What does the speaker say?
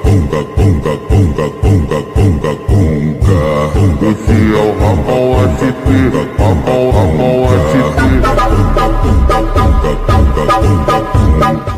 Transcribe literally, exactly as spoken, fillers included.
conga, conga, conga, conga, conga, conga. Esse é o Ramon S P, Ramon, Ramon S P.